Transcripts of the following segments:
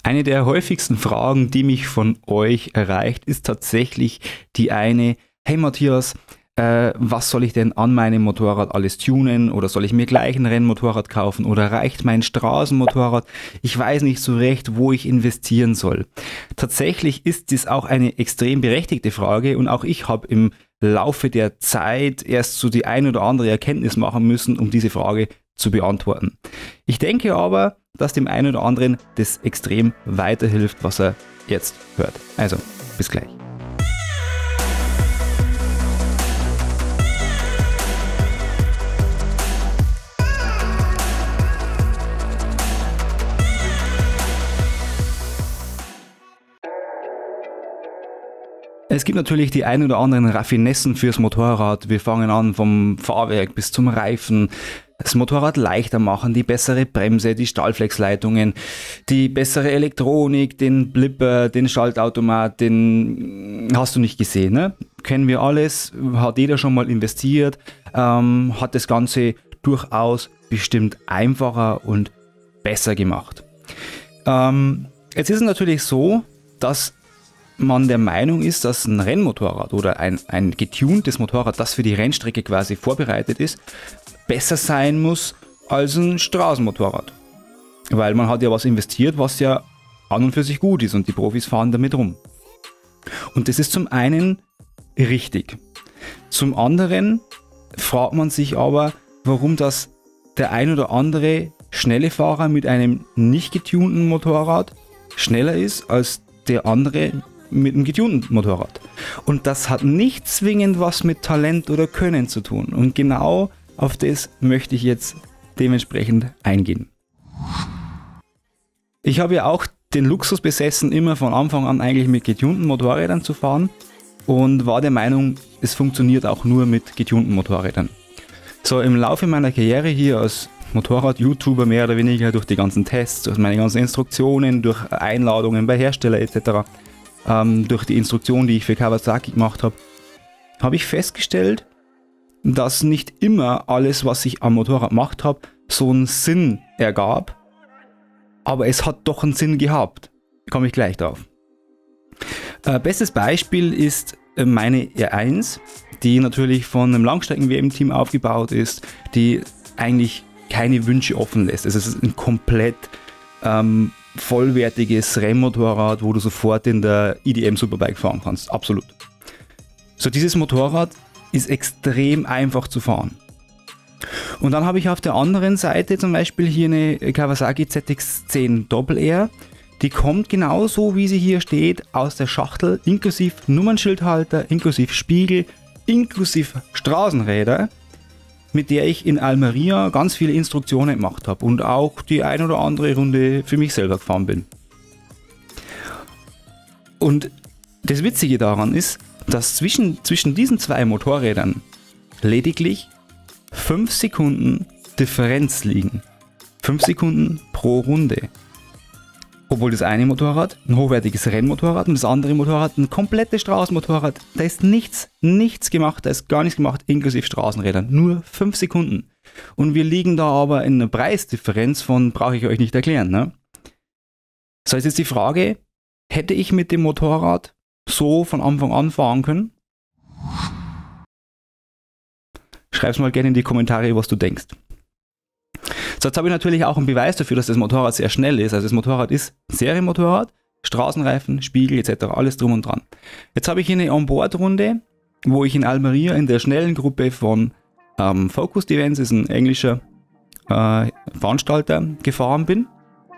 Eine der häufigsten Fragen, die mich von euch erreicht, ist tatsächlich die eine: Hey Matthias, was soll ich denn an meinem Motorrad alles tunen, oder soll ich mir gleich ein Rennmotorrad kaufen oder reicht mein Straßenmotorrad? Ich weiß nicht so recht, wo ich investieren soll. Tatsächlich ist dies auch eine extrem berechtigte Frage, und auch ich habe im Laufe der Zeit erst so die ein oder andere Erkenntnis machen müssen, um diese Frage zu beantworten. Ich denke aber, dass dem einen oder anderen das extrem weiterhilft, was er jetzt hört. Also, bis gleich. Es gibt natürlich die ein oder anderen Raffinessen fürs Motorrad. Wir fangen an vom Fahrwerk bis zum Reifen. Das Motorrad leichter machen, die bessere Bremse, die Stahlflexleitungen, die bessere Elektronik, den Blipper, den Schaltautomat, den hast du nicht gesehen, ne? Kennen wir alles, hat jeder schon mal investiert, hat das Ganze durchaus bestimmt einfacher und besser gemacht. Jetzt ist es natürlich so, dass man der Meinung ist, dass ein Rennmotorrad oder ein getuntes Motorrad, das für die Rennstrecke quasi vorbereitet ist, besser sein muss als ein Straßenmotorrad. Weil man hat ja was investiert, was ja an und für sich gut ist, und die Profis fahren damit rum. Und das ist zum einen richtig. Zum anderen fragt man sich aber, warum das der ein oder andere schnelle Fahrer mit einem nicht getunten Motorrad schneller ist als der andere mit einem getunten Motorrad. Und das hat nicht zwingend was mit Talent oder Können zu tun. Und genau auf das möchte ich jetzt dementsprechend eingehen. Ich habe ja auch den Luxus besessen, immer von Anfang an eigentlich mit getunten Motorrädern zu fahren, und war der Meinung, es funktioniert auch nur mit getunten Motorrädern. So, im Laufe meiner Karriere hier als Motorrad-YouTuber, mehr oder weniger durch die ganzen Tests, durch meine ganzen Instruktionen, durch Einladungen bei Hersteller etc., durch die Instruktion, die ich für Kawasaki gemacht habe, habe ich festgestellt, dass nicht immer alles, was ich am Motorrad gemacht habe, so einen Sinn ergab, aber es hat doch einen Sinn gehabt. Da komme ich gleich drauf. Bestes Beispiel ist meine R1, die natürlich von einem Langstrecken-WM-Team aufgebaut ist, die eigentlich keine Wünsche offen lässt. Es ist ein komplett vollwertiges Rennmotorrad, wo du sofort in der IDM Superbike fahren kannst. Absolut. So, dieses Motorrad ist extrem einfach zu fahren. Und dann habe ich auf der anderen Seite zum Beispiel hier eine Kawasaki ZX10 RR. Die kommt genauso, wie sie hier steht, aus der Schachtel, inklusive Nummernschildhalter, inklusive Spiegel, inklusive Straßenräder, mit der ich in Almeria ganz viele Instruktionen gemacht habe und auch die ein oder andere Runde für mich selber gefahren bin. Und das Witzige daran ist, dass zwischen diesen zwei Motorrädern lediglich 5 Sekunden Differenz liegen. 5 Sekunden pro Runde. Obwohl das eine Motorrad ein hochwertiges Rennmotorrad und das andere Motorrad ein komplettes Straßenmotorrad, da ist nichts gemacht, da ist gar nichts gemacht, inklusive Straßenrädern. Nur 5 Sekunden. Und wir liegen da aber in einer Preisdifferenz von, brauche ich euch nicht erklären, ne? So, jetzt ist die Frage, hätte ich mit dem Motorrad so von Anfang an fahren können? Schreib's mal gerne in die Kommentare, was du denkst. So, jetzt habe ich natürlich auch einen Beweis dafür, dass das Motorrad sehr schnell ist. Also das Motorrad ist Serienmotorrad, Straßenreifen, Spiegel etc., alles drum und dran. Jetzt habe ich hier eine Onboard-Runde, wo ich in Almeria in der schnellen Gruppe von Focused Events, ist ein englischer Veranstalter, gefahren bin.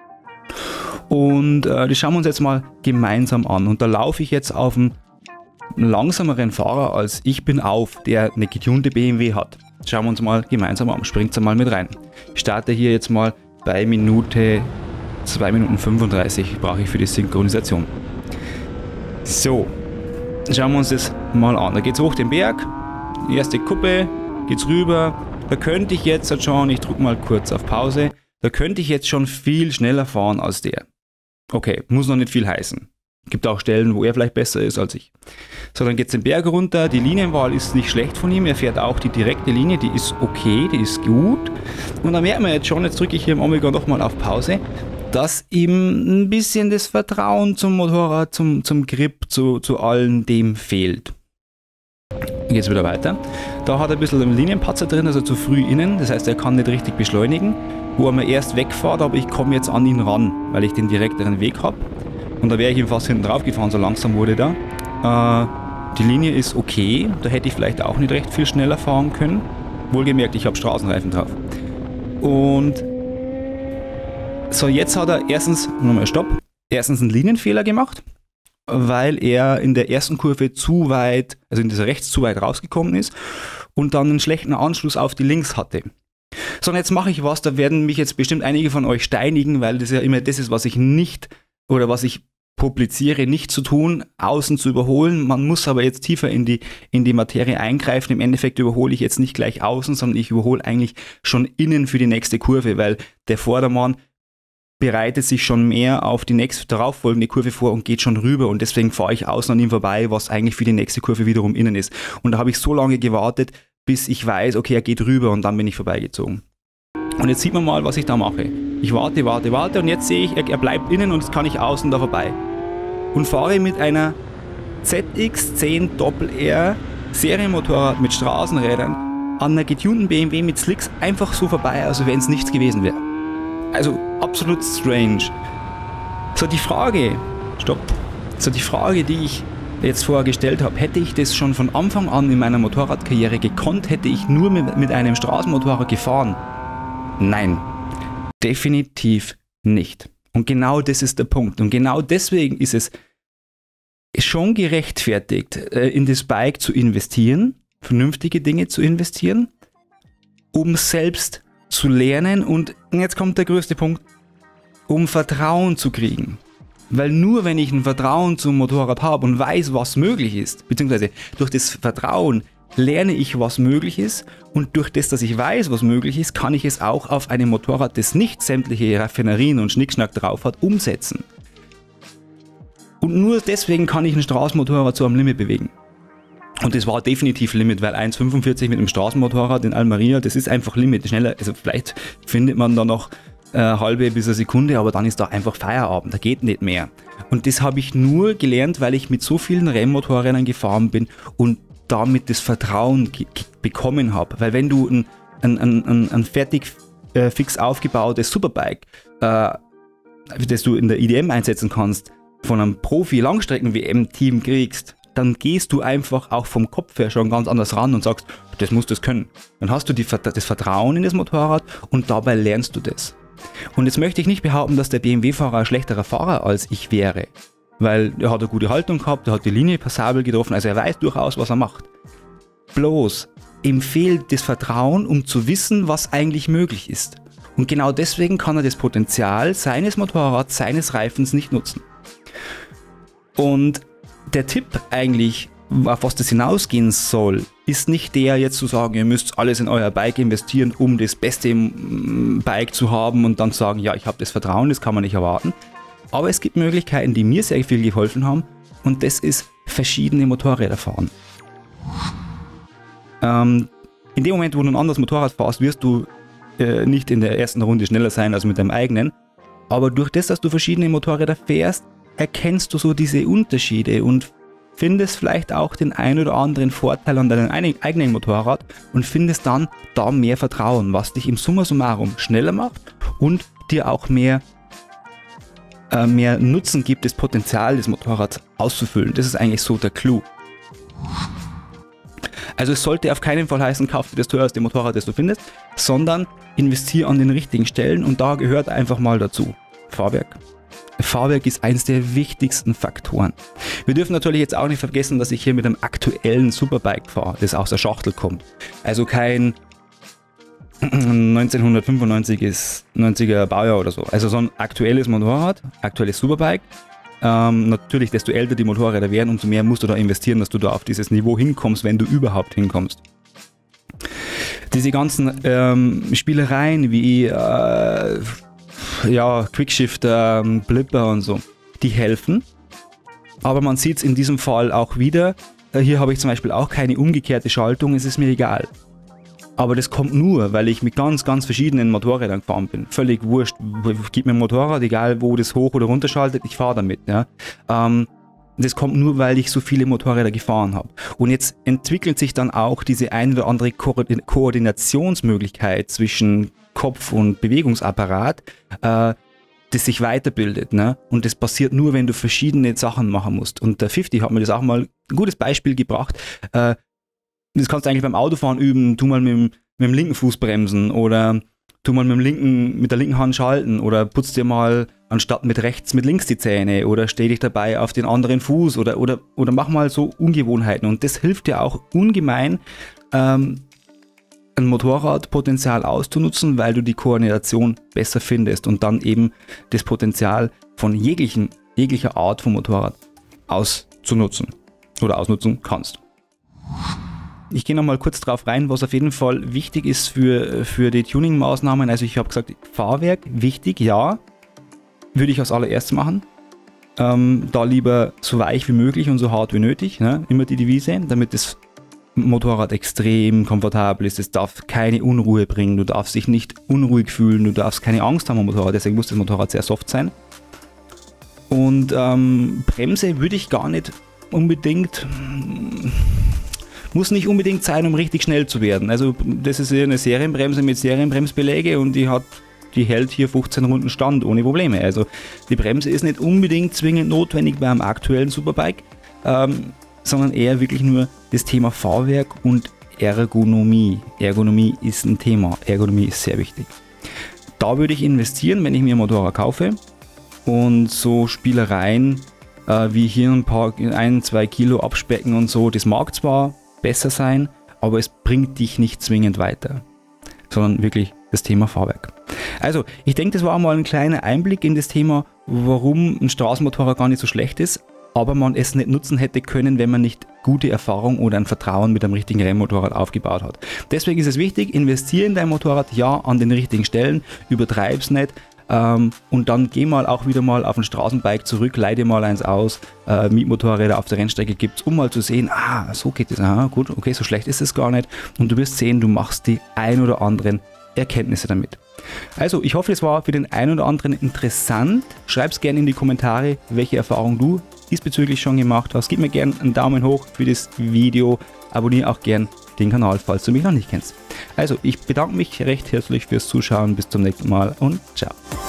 Und das schauen wir uns jetzt mal gemeinsam an. Und da laufe ich jetzt auf einen langsameren Fahrer als ich bin auf, der eine getunte BMW hat. Schauen wir uns mal gemeinsam an. Springt mal mit rein. Ich starte hier jetzt mal bei Minute 2 Minuten 35 brauche ich für die Synchronisation. So, schauen wir uns das mal an. Da geht es hoch den Berg, die erste Kuppe, geht's rüber. Da könnte ich jetzt schon, ich drücke mal kurz auf Pause, da könnte ich jetzt schon viel schneller fahren als der. Okay, muss noch nicht viel heißen. Gibt auch Stellen, wo er vielleicht besser ist als ich. So, dann geht es den Berg runter. Die Linienwahl ist nicht schlecht von ihm. Er fährt auch die direkte Linie, die ist okay, die ist gut. Und dann merkt man jetzt schon, jetzt drücke ich hier im Omega nochmal auf Pause, dass ihm ein bisschen das Vertrauen zum Motorrad, zum Grip, zu allem dem fehlt. Geht es wieder weiter. Da hat er ein bisschen einen Linienpatzer drin, also zu früh innen, das heißt, er kann nicht richtig beschleunigen, wo er mir erst wegfährt, aber ich komme jetzt an ihn ran, weil ich den direkteren Weg habe. Und da wäre ich ihm fast hinten drauf gefahren, so langsam wurde da. Die Linie ist okay, da hätte ich vielleicht auch nicht recht viel schneller fahren können. Wohlgemerkt, ich habe Straßenreifen drauf. Und so, jetzt hat er erstens einen Linienfehler gemacht, weil er in der ersten Kurve zu weit, also in dieser rechts zu weit rausgekommen ist und dann einen schlechten Anschluss auf die links hatte. So, und jetzt mache ich was, da werden mich jetzt bestimmt einige von euch steinigen, weil das ja immer das ist, was ich nicht oder was ich publiziere, nicht zu tun, außen zu überholen. Man muss aber jetzt tiefer in die Materie eingreifen. Im Endeffekt überhole ich jetzt nicht gleich außen, sondern ich überhole eigentlich schon innen für die nächste Kurve, weil der Vordermann bereitet sich schon mehr auf die nächste darauffolgende Kurve vor und geht schon rüber und deswegen fahre ich außen an ihm vorbei, was eigentlich für die nächste Kurve wiederum innen ist. Und da habe ich so lange gewartet, bis ich weiß, okay, er geht rüber und dann bin ich vorbeigezogen. Und jetzt sieht man mal, was ich da mache. Ich warte und jetzt sehe ich, er bleibt innen und jetzt kann ich außen da vorbei. Und fahre mit einer ZX10 RR Serienmotorrad mit Straßenrädern an einer getunten BMW mit Slicks einfach so vorbei, als wenn es nichts gewesen wäre. Also absolut strange. So die Frage, die ich jetzt vorher gestellt habe, hätte ich das schon von Anfang an in meiner Motorradkarriere gekonnt, hätte ich nur mit einem Straßenmotorrad gefahren? Nein, definitiv nicht. Und genau das ist der Punkt. Und genau deswegen ist es schon gerechtfertigt, in das Bike zu investieren, vernünftige Dinge zu investieren, um selbst zu lernen und jetzt kommt der größte Punkt, um Vertrauen zu kriegen. Weil nur wenn ich ein Vertrauen zum Motorrad habe und weiß, was möglich ist, beziehungsweise durch das Vertrauen lerne ich, was möglich ist und durch das, dass ich weiß, was möglich ist, kann ich es auch auf einem Motorrad, das nicht sämtliche Raffinerien und Schnickschnack drauf hat, umsetzen. Und nur deswegen kann ich ein Straßenmotorrad zu einem Limit bewegen. Und das war definitiv Limit, weil 1,45 mit einem Straßenmotorrad in Almeria, das ist einfach Limit. Schneller, also vielleicht findet man da noch halbe bis eine Sekunde, aber dann ist da einfach Feierabend, da geht nicht mehr. Und das habe ich nur gelernt, weil ich mit so vielen Rennmotorrädern gefahren bin und damit das Vertrauen bekommen habe. Weil wenn du ein fertig fix aufgebautes Superbike, das du in der IDM einsetzen kannst, von einem Profi-Langstrecken-WM-Team kriegst, dann gehst du einfach auch vom Kopf her schon ganz anders ran und sagst, das muss das können. Dann hast du das Vertrauen in das Motorrad und dabei lernst du das. Und jetzt möchte ich nicht behaupten, dass der BMW-Fahrer ein schlechterer Fahrer als ich wäre, weil er hat eine gute Haltung gehabt, er hat die Linie passabel getroffen, also er weiß durchaus, was er macht. Bloß, ihm fehlt das Vertrauen, um zu wissen, was eigentlich möglich ist. Und genau deswegen kann er das Potenzial seines Motorrads, seines Reifens nicht nutzen. Und der Tipp eigentlich, auf was das hinausgehen soll, ist nicht der, jetzt zu sagen, ihr müsst alles in euer Bike investieren, um das beste Bike zu haben und dann sagen, ja, ich habe das Vertrauen, das kann man nicht erwarten. Aber es gibt Möglichkeiten, die mir sehr viel geholfen haben und das ist verschiedene Motorräder fahren. In dem Moment, wo du ein anderes Motorrad fährst, wirst du nicht in der ersten Runde schneller sein als mit deinem eigenen. Aber durch das, dass du verschiedene Motorräder fährst, erkennst du so diese Unterschiede und findest vielleicht auch den ein oder anderen Vorteil an deinem eigenen Motorrad und findest dann da mehr Vertrauen, was dich im Summa summarum schneller macht und dir auch mehr Nutzen gibt, das Potenzial des Motorrads auszufüllen. Das ist eigentlich so der Clou. Also es sollte auf keinen Fall heißen, kauf dir das teuerste Motorrad, das du findest, sondern investiere an den richtigen Stellen und da gehört einfach mal dazu Fahrwerk. Fahrwerk ist eines der wichtigsten Faktoren. Wir dürfen natürlich jetzt auch nicht vergessen, dass ich hier mit einem aktuellen Superbike fahre, das aus der Schachtel kommt. Also kein 1995er Baujahr oder so. Also so ein aktuelles Motorrad, aktuelles Superbike. Natürlich, desto älter die Motorräder werden, umso mehr musst du da investieren, dass du da auf dieses Niveau hinkommst, wenn du überhaupt hinkommst. Diese ganzen Spielereien wie Quickshifter, Blipper und so, die helfen. Aber man sieht es in diesem Fall auch wieder. Hier habe ich zum Beispiel auch keine umgekehrte Schaltung, es ist mir egal. Aber das kommt nur, weil ich mit ganz, ganz verschiedenen Motorrädern gefahren bin. Völlig wurscht, gib mir ein Motorrad, egal wo das hoch oder runter schaltet, ich fahre damit. Ja. Das kommt nur, weil ich so viele Motorräder gefahren habe. Und jetzt entwickelt sich dann auch diese ein oder andere Koordinationsmöglichkeit zwischen Kopf und Bewegungsapparat, das sich weiterbildet. Ne? Und das passiert nur, wenn du verschiedene Sachen machen musst. Und der 50 hat mir das auch mal ein gutes Beispiel gebracht. Das kannst du eigentlich beim Autofahren üben. Tu mal mit dem linken Fuß bremsen oder tu mal mit der linken Hand schalten oder putz dir mal anstatt mit rechts mit links die Zähne oder steh dich dabei auf den anderen Fuß oder mach mal so Ungewohnheiten. Und das hilft dir auch ungemein, ein Motorradpotenzial auszunutzen, weil du die Koordination besser findest und dann eben das Potenzial von jeglicher Art von Motorrad auszunutzen oder ausnutzen kannst. Ich gehe nochmal kurz drauf rein, was auf jeden Fall wichtig ist für die Tuning-Maßnahmen. Also ich habe gesagt, Fahrwerk, wichtig, ja, würde ich als allererstes machen. Da lieber so weich wie möglich und so hart wie nötig, ne? Immer die Devise, damit das Motorrad extrem komfortabel ist. Es darf keine Unruhe bringen, du darfst dich nicht unruhig fühlen, du darfst keine Angst haben am Motorrad, deswegen muss das Motorrad sehr soft sein. Und Bremse würde ich gar nicht unbedingt... Muss nicht unbedingt sein, um richtig schnell zu werden. Also das ist eine Serienbremse mit Serienbremsbeläge und die hält hier 15 Runden Stand ohne Probleme. Also die Bremse ist nicht unbedingt zwingend notwendig beim aktuellen Superbike, sondern eher wirklich nur das Thema Fahrwerk und Ergonomie. Ergonomie ist ein Thema. Ergonomie ist sehr wichtig. Da würde ich investieren, wenn ich mir ein Motorrad kaufe und so Spielereien wie hier ein paar 1-2 Kilo abspecken und so, das mag zwar besser sein, aber es bringt dich nicht zwingend weiter, sondern wirklich das Thema Fahrwerk. Also, ich denke, das war mal ein kleiner Einblick in das Thema, warum ein Straßenmotorrad gar nicht so schlecht ist, aber man es nicht nutzen hätte können, wenn man nicht gute Erfahrung oder ein Vertrauen mit einem richtigen Rennmotorrad aufgebaut hat. Deswegen ist es wichtig, investiere in dein Motorrad, ja, an den richtigen Stellen, übertreib's nicht. Und dann geh mal auch wieder mal auf ein Straßenbike zurück, leih dir mal eins aus, Mietmotorräder auf der Rennstrecke gibt's, um mal zu sehen, so geht es, gut, okay, so schlecht ist es gar nicht. Und du wirst sehen, du machst die ein oder anderen Erkenntnisse damit. Also, ich hoffe, es war für den einen oder anderen interessant. Schreib's gerne in die Kommentare, welche Erfahrung du diesbezüglich schon gemacht hast. Gib mir gerne einen Daumen hoch für das Video, abonniere auch gerne den Kanal, falls du mich noch nicht kennst. Also, ich bedanke mich recht herzlich fürs Zuschauen, bis zum nächsten Mal und ciao.